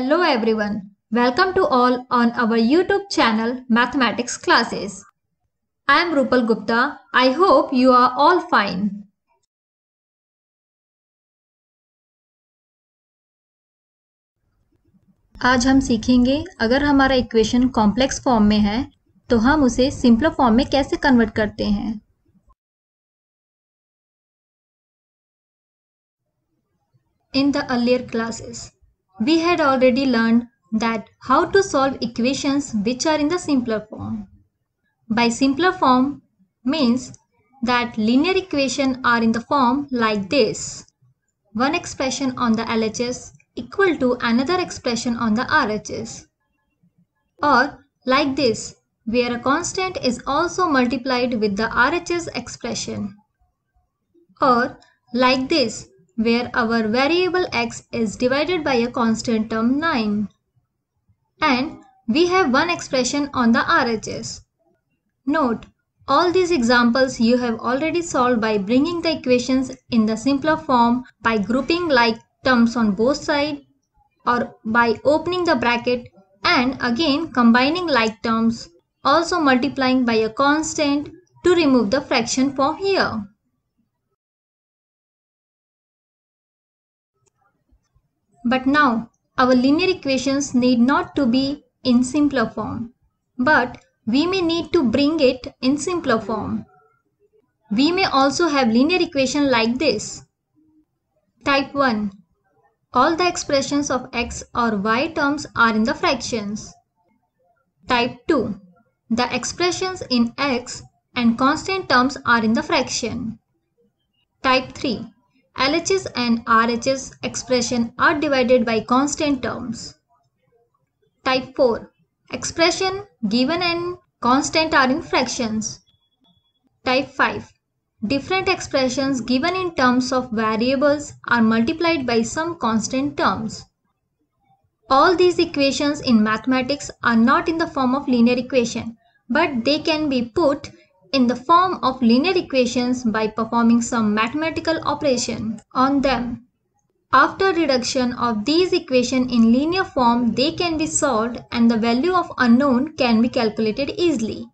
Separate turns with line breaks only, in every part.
Hello everyone. Welcome to all on our YouTube channel Mathematics Classes. I am Rupal Gupta. I hope you are all fine. आज हम सीखेंगे अगर हमारा equation complex form में है तो हम उसे सिंपल फॉर्म में कैसे कन्वर्ट करते हैं। In the earlier classes, we had already learned that how to solve equations which are in the simpler form. By simpler form means that linear equations are in the form like this. One expression on the LHS equal to another expression on the RHS. Or like this, where a constant is also multiplied with the RHS expression. Or like this, where our variable x is divided by a constant term 9. And we have one expression on the RHS. Note, all these examples you have already solved by bringing the equations in the simpler form by grouping like terms on both sides or by opening the bracket and again combining like terms, also multiplying by a constant to remove the fraction from here. But now, our linear equations need not to be in simpler form, but we may need to bring it in simpler form. We may also have linear equation like this. Type 1. All the expressions of x or y terms are in the fractions. Type 2. The expressions in x and constant terms are in the fraction. Type 3. LHS and RHS expression are divided by constant terms. Type 4. Expression given and constant are in fractions. Type 5. Different expressions given in terms of variables are multiplied by some constant terms. All these equations in mathematics are not in the form of linear equation, but they can be put in the form of linear equations by performing some mathematical operation on them. After reduction of these equations in linear form, they can be solved and the value of unknown can be calculated easily.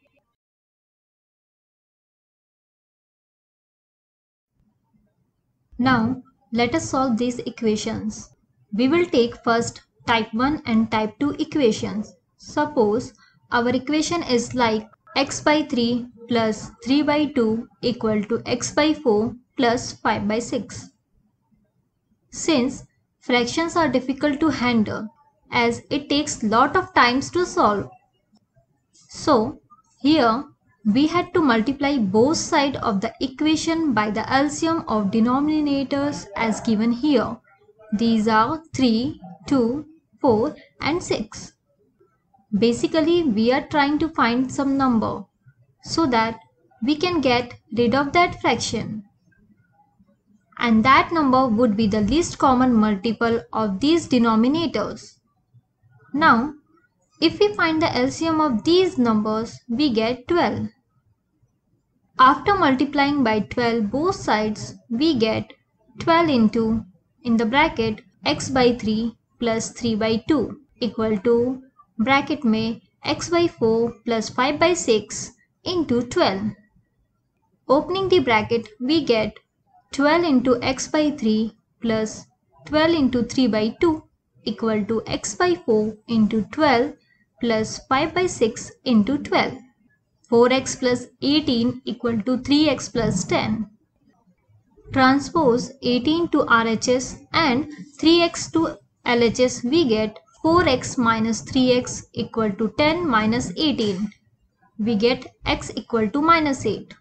Now, let us solve these equations. We will take first type 1 and type 2 equations. Suppose our equation is like x by 3 plus 3 by 2 equal to x by 4 plus 5 by 6. Since fractions are difficult to handle as it takes lot of times to solve. So here we had to multiply both sides of the equation by the LCM of denominators as given here. These are 3, 2, 4 and 6. Basically, we are trying to find some number so that we can get rid of that fraction. And that number would be the least common multiple of these denominators. Now, if we find the LCM of these numbers, we get 12. After multiplying by 12 both sides, we get 12 into, in the bracket, x by 3 plus 3 by 2 equal to bracket में x by 4 plus 5 by 6 into 12. Opening the bracket, we get 12 into x by 3 plus 12 into 3 by 2 equal to x by 4 into 12 plus 5 by 6 into 12. 4x plus 18 equal to 3x plus 10. Transpose 18 to RHS and 3x to LHS, we get 4x minus 3x equal to 10 minus 18. We get x equal to minus 8.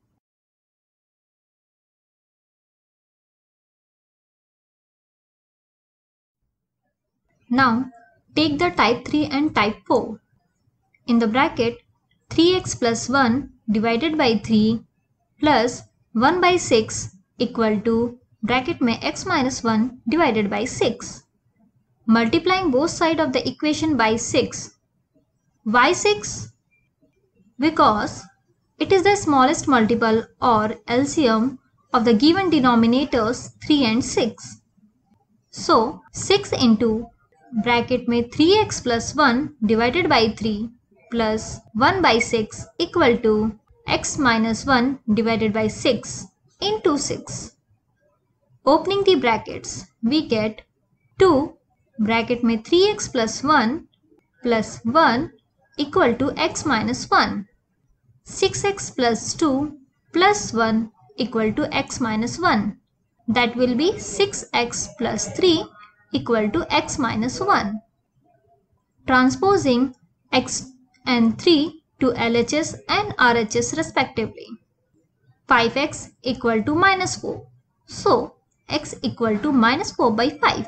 Now take the type 3 and type 4. In the bracket 3x plus 1 divided by 3 plus 1 by 6 equal to bracket में x minus 1 divided by 6. Multiplying both sides of the equation by 6. Why 6? Because it is the smallest multiple or LCM of the given denominators 3 and 6. So 6 into bracket में 3x plus 1 divided by 3 plus 1 by 6 equal to x minus 1 divided by 6 into 6. Opening the brackets, we get 2 bracket में 3x plus 1 plus 1 equal to x minus 1. 6x plus 2 plus 1 equal to x minus 1. That will be 6x plus 3 equal to x minus 1. Transposing x and 3 to LHS and RHS respectively. 5x equal to minus 4. So, x equal to minus 4 by 5.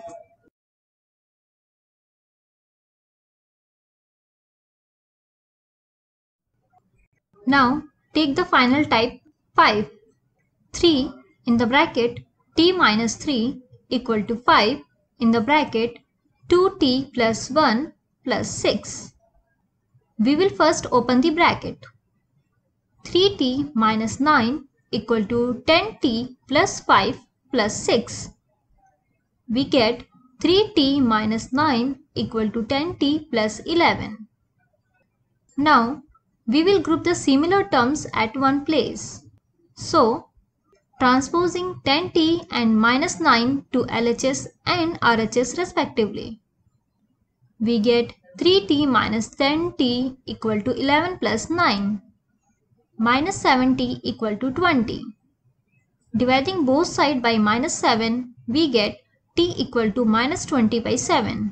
Now, take the final type 5. 3 in the bracket t minus 3 equal to 5 in the bracket 2t plus 1 plus 6. We will first open the bracket. 3t minus 9 equal to 10t plus 5 plus 6. We get 3t minus 9 equal to 10t plus 11. Now, we will group the similar terms at one place. So, transposing 10t and minus 9 to LHS and RHS respectively. We get 3t minus 10t equal to 11 plus 9. Minus 7t equal to 20. Dividing both sides by minus 7, we get t equal to minus 20 by 7.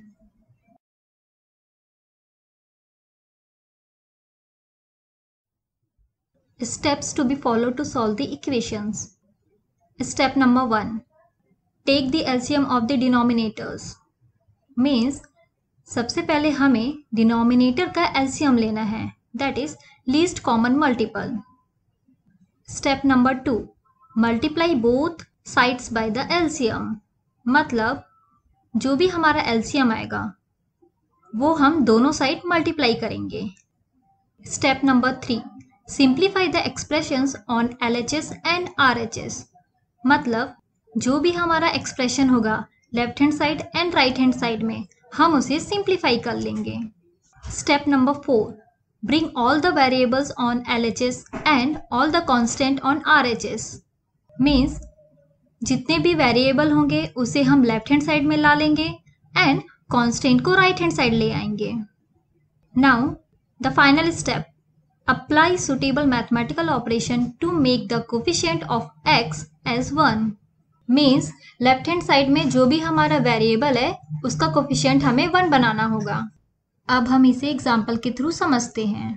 Steps to be followed to solve the equations. Step number 1. Take the LCM of the denominators. Means सबसे पहले हमें denominator का LCM लेना है, that is least common multiple. Step number 2. Multiply both sides by the LCM. मतलब जो भी हमारा LCM आएगा वो हम दोनों साइड मल्टीप्लाई करेंगे. Step number 3. Simplify the expressions on LHS and RHS. मतलब जो भी हमारा एक्सप्रेशन होगा left hand side and right hand side में हम उसे सिंप्लीफाई कर लेंगे. Step number 4. Bring all the variables on LHS and all the constant on RHS. Means जितने भी वेरिएबल होंगे उसे हम लेफ्ट हैंड साइड में ला लेंगे एंड कांस्टेंट को राइट हैंड साइड ले आएंगे. Now the final step. Apply suitable mathematical operation to make the coefficient of x as 1. Means left hand side में जो भी हमारा वेरिएबल है उसका कोफिशिएंट हमें 1 बनाना होगा. अब हम इसे एग्जाम्पल के थ्रू समझते हैं.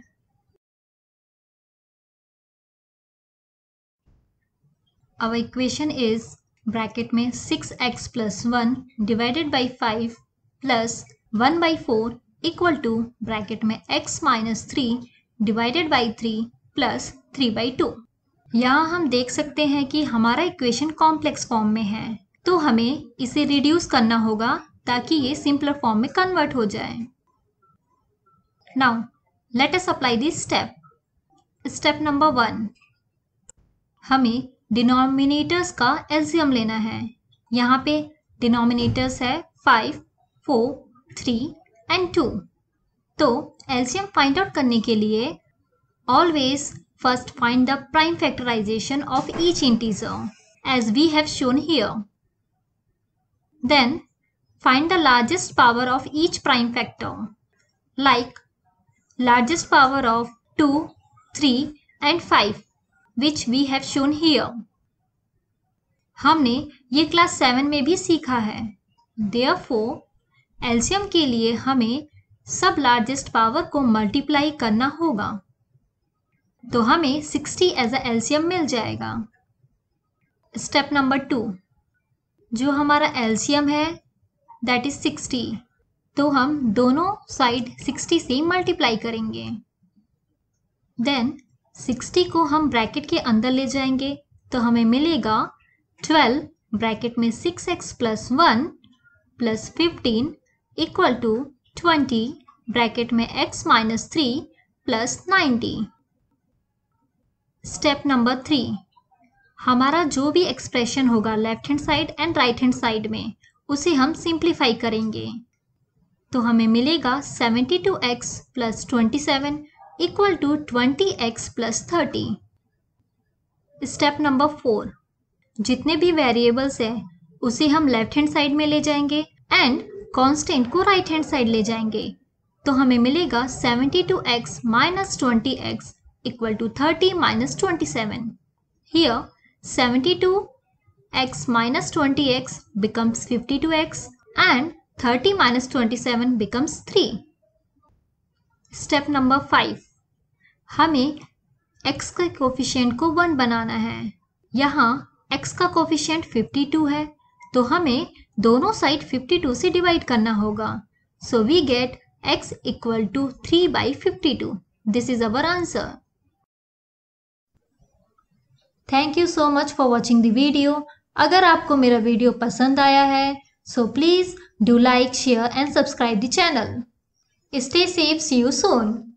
Our equation is ब्रैकेट में 6x plus 1 divided by 5 plus 1 by 4 equal to bracket में x minus 3 divided by 3 plus 3 by 2. यहाँ हम देख सकते हैं कि हमारा इक्वेशन कॉम्प्लेक्स फॉर्म में है, तो हमें इसे रिड्यूस करना होगा ताकि ये सिंपलर फॉर्म में कन्वर्ट हो जाए. Now let us apply this step. Step number 1. हमें डिनोमिनेटर्स का एलसीएम लेना है. यहाँ पे डिनोमिनेटर्स है 5, 4, 3 एंड 2. तो एलसीएम फाइंड आउट करने के लिए always first find the prime factorisation of each integer as we have shown here. Then find the largest power of each prime factor like largest power of 2, 3 and 5 which we have shown here. हमने ये class 7 में भी सीखा है. Therefore LCM के लिए हमें सब लार्जेस्ट पावर को मल्टीप्लाई करना होगा, तो हमें 60 एज अ एलसीएम मिल जाएगा. Step number 2. जो हमारा एलसीएम है दैट इज 60, तो हम दोनों साइड 60 से मल्टीप्लाई करेंगे. देन 60 को हम ब्रैकेट के अंदर ले जाएंगे तो हमें मिलेगा 12 ब्रैकेट में 6x plus 1 plus 15 equal to 20 bracket में x minus 3 plus 90. Step number 3. हमारा जो भी एक्सप्रेशन होगा left hand side and right hand side में उसे हम सिंप्लीफाई करेंगे. तो हमें मिलेगा 72x plus 27 equal to 20x plus 30। Step number 4, जितने भी वेरिएबल्स है उसे हम लेफ्ट हैंड साइड में ले जाएंगे एंड कांस्टेंट को राइट हैंड साइड ले जाएंगे। तो हमें मिलेगा 72x minus 20x equal to 30 minus 27. Here 72x minus 20x becomes 52x and 30 minus 27 becomes 3. Step number 5. हमें x का कोफिशिएंट को 1 बनाना है। यहाँ x का कोफिशिएंट 52 है तो हमें दोनों साइड 52 से डिवाइड करना होगा। So we get x equal to 3 by 52. This is our answer. Thank you so much for watching the video. अगर आपको मेरा वीडियो पसंद आया है so please do like, share and subscribe the channel. Stay safe. See you soon.